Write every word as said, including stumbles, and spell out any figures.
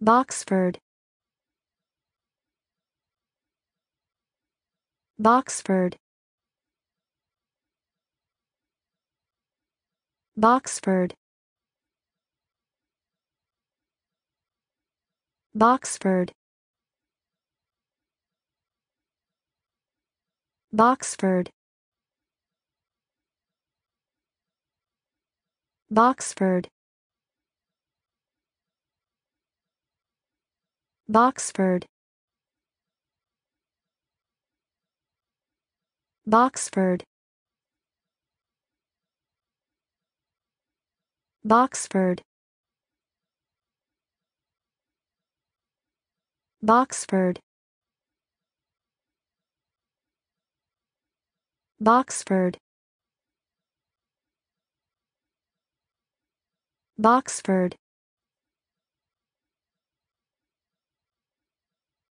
Boxford, Boxford, Boxford, Boxford, Boxford, Boxford, Boxford, Boxford, Boxford, Boxford, Boxford, Boxford,